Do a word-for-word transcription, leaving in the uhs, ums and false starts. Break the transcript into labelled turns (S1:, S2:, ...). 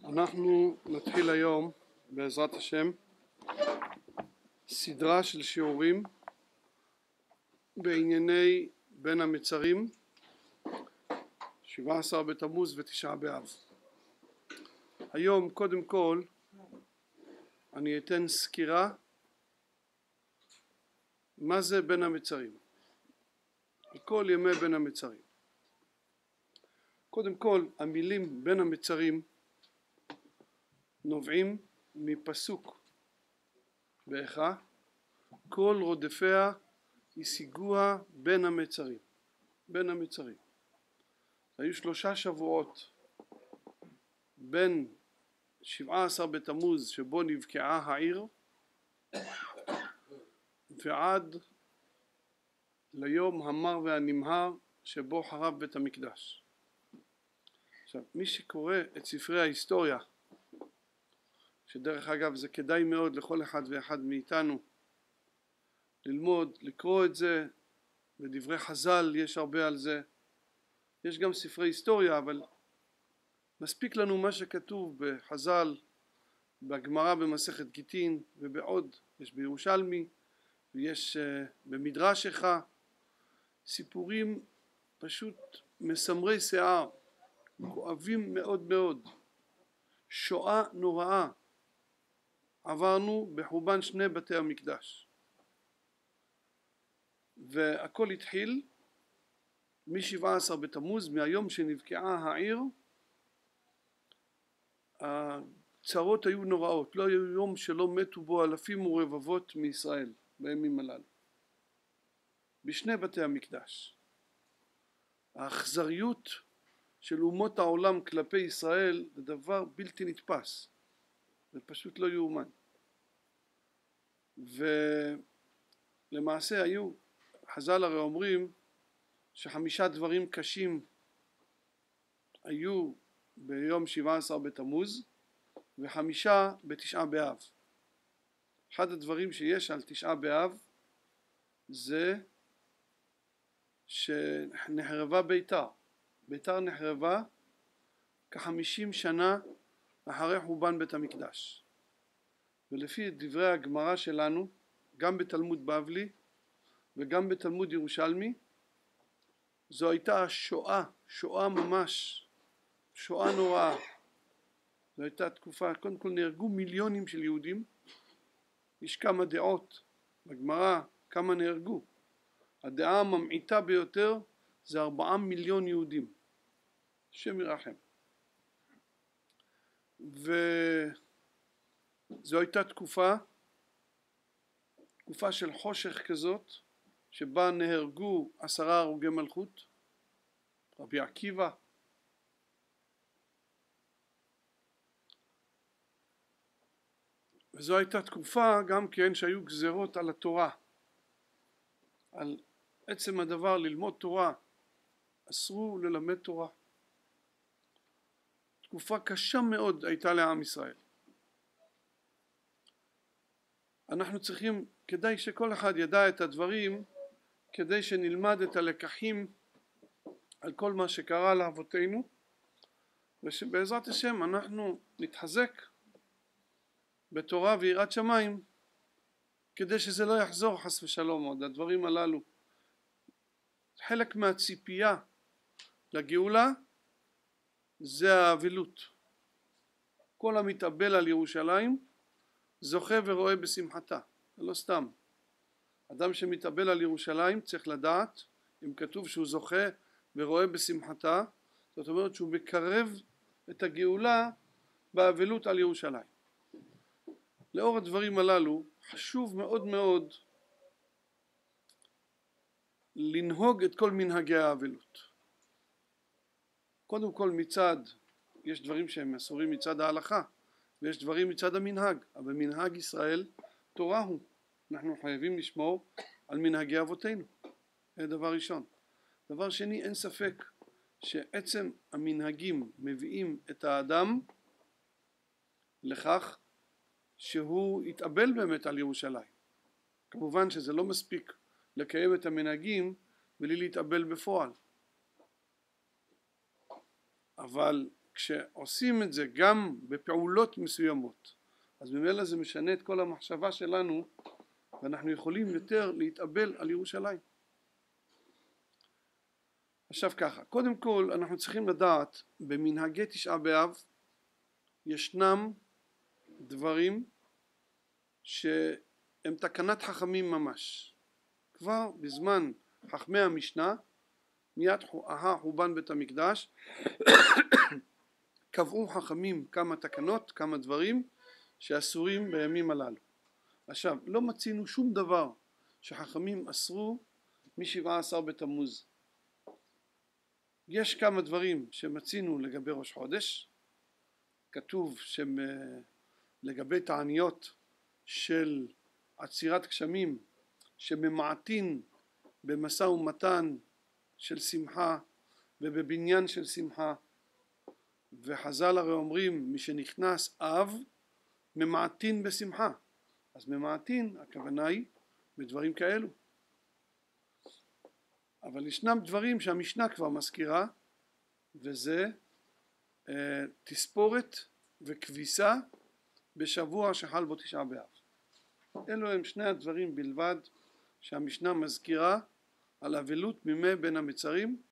S1: אנחנו נתחיל היום בעזרת השם סדרה של שיעורים בענייני בין המצרים, שבעה עשר בתמוז ותשעה באב. היום קודם כל אני אתן סקירה מה זה בין המצרים, כל ימי בין המצרים. קודם כל המילים בין המצרים נובעים מפסוק באיכה, כל רודפיה השיגוה בין המצרים. בין המצרים היו שלושה שבועות בין שבעה עשר בתמוז שבו נבקעה העיר ועד ליום המר והנמהר שבו חרב בית המקדש. עכשיו מי שקורא את ספרי ההיסטוריה, שדרך אגב זה כדאי מאוד לכל אחד ואחד מאיתנו ללמוד, לקרוא את זה, בדברי חז"ל יש הרבה על זה, יש גם ספרי היסטוריה, אבל מספיק לנו מה שכתוב בחז"ל, בגמרא במסכת גיטין ובעוד, יש בירושלמי ויש uh, במדרש איכה, סיפורים פשוט מסמרי שיער, כואבים מאוד מאוד, שואה נוראה עברנו בחורבן שני בתי המקדש, והכל התחיל מ-שבעה עשר בתמוז, מהיום שנבקעה העיר. הצרות היו נוראות, לא היה יום שלא מתו בו אלפים ורבבות מישראל בימים הללו בשני בתי המקדש. האכזריות של אומות העולם כלפי ישראל זה דבר בלתי נתפס, זה פשוט לא יאומן. ולמעשה היו, חז"ל הרי אומרים שחמישה דברים קשים היו ביום שבעה עשר בתמוז וחמישה בתשעה באב. אחד הדברים שיש על תשעה באב זה שנחרבה ביתר. ביתר נחרבה כחמישים שנה אחרי חורבן בית המקדש, ולפי דברי הגמרא שלנו גם בתלמוד בבלי וגם בתלמוד ירושלמי זו הייתה שואה, שואה ממש, שואה נוראה. זו הייתה תקופה, קודם כל נהרגו מיליונים של יהודים, יש כמה דעות בגמרא כמה נהרגו, הדעה הממעיטה ביותר זה ארבעה מיליון יהודים, השם ירחם. וזו הייתה תקופה, תקופה של חושך כזאת, שבה נהרגו עשרה הרוגי מלכות, רבי עקיבא, וזו הייתה תקופה גם כן שהיו גזרות על התורה, על עצם הדבר ללמוד תורה, אסרו ללמד תורה. תקופה קשה מאוד הייתה לעם ישראל. אנחנו צריכים, כדאי שכל אחד ידע את הדברים, כדי שנלמד את הלקחים על כל מה שקרה לאבותינו, ושבעזרת השם אנחנו נתחזק בתורה ויראת שמיים, כדי שזה לא יחזור חס ושלום עוד. הדברים הללו חלק מהציפייה לגאולה זה האבלות. כל המתאבל על ירושלים זוכה ורואה בשמחתה. זה לא סתם. אדם שמתאבל על ירושלים צריך לדעת, אם כתוב שהוא זוכה ורואה בשמחתה, זאת אומרת שהוא מקרב את הגאולה באבלות על ירושלים. לאור הדברים הללו חשוב מאוד מאוד לנהוג את כל מנהגי האבלות. קודם כל מצד, יש דברים שהם אסורים מצד ההלכה, ויש דברים מצד המנהג, אבל מנהג ישראל תורה הוא. אנחנו חייבים לשמור על מנהגי אבותינו, זה דבר ראשון. דבר שני, אין ספק שעצם המנהגים מביאים את האדם לכך שהוא יתאבל באמת על ירושלים. כמובן שזה לא מספיק לקיים את המנהגים בלי להתאבל בפועל, אבל כשעושים את זה גם בפעולות מסוימות, אז ממילא זה משנה את כל המחשבה שלנו, ואנחנו יכולים יותר להתאבל על ירושלים. עכשיו ככה, קודם כל אנחנו צריכים לדעת, במנהגי תשעה באב ישנם דברים שהם תקנת חכמים ממש. כבר בזמן חכמי המשנה, מיד אחר חורבן בית המקדש, קבעו חכמים כמה תקנות, כמה דברים שאסורים בימים הללו. עכשיו, לא מצינו שום דבר שחכמים אסרו משבעה עשר בתמוז. יש כמה דברים שמצינו לגבי ראש חודש, כתוב שלגבי תעניות של עצירת גשמים שממעטין במשא ומתן של שמחה ובבניין של שמחה, וחז"ל הרי אומרים מי שנכנס אב ממעטין בשמחה, אז ממעטין הכוונה היא בדברים כאלו. אבל ישנם דברים שהמשנה כבר מזכירה, וזה אה, תספורת וכביסה בשבוע שחל בו תשעה באב. אלו הם שני הדברים בלבד שהמשנה מזכירה על אבלות מימי בין המצרים,